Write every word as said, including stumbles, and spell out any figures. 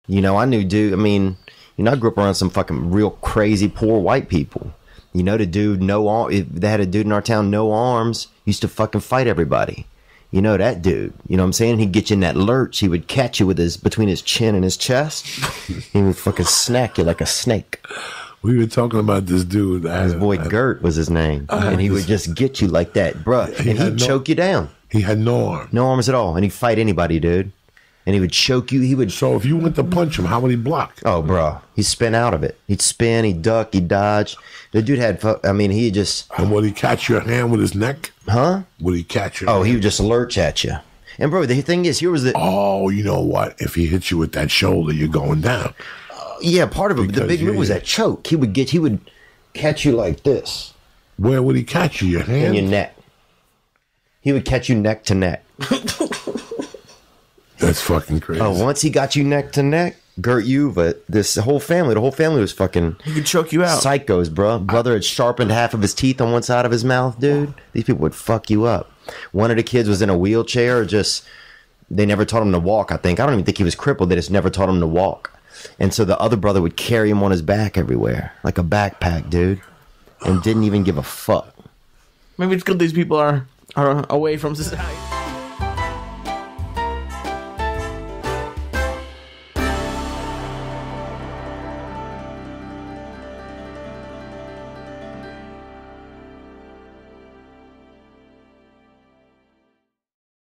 You know, I knew dude. I mean, you know, I grew up around some fucking real crazy poor white people. You know, the dude, no arm. They had a dude in our town, no arms, used to fucking fight everybody. You know that dude. You know what I'm saying? He'd get you in that lurch. He would catch you with his between his chin and his chest. He would fucking snack you like a snake. We were talking about this dude. His boy I, Gert was his name, uh, and he would just get you like that, bruh. He and he'd no, choke you down. He had no arms, no arms at all, and he'd fight anybody, dude. And he would choke you. He would. So if you went to punch him, how would he block? Oh, bro, he'd spin out of it. He'd spin. He'd duck. He'd dodge. The dude had. I mean, he just. And would he catch your hand with his neck? Huh? Would he catch your? Oh, hand? he would just lurch at you. And bro, the thing is, here was the. Oh, you know what? If he hits you with that shoulder, you're going down. Uh, yeah, part of it. Because the big move was that choke. He would get. He would catch you like this. Where would he catch you? Your hand? In your neck. He would catch you neck to neck. That's fucking crazy. Oh, once he got you neck to neck, Gert Yuva, this whole family, the whole family was fucking. He could choke you out. Psychos, bro. Brother had sharpened half of his teeth on one side of his mouth, dude. These people would fuck you up. One of the kids was in a wheelchair, just they never taught him to walk. I think I don't even think he was crippled. They just never taught him to walk, and so the other brother would carry him on his back everywhere, like a backpack, dude, and didn't even give a fuck. Maybe it's good these people are are away from society.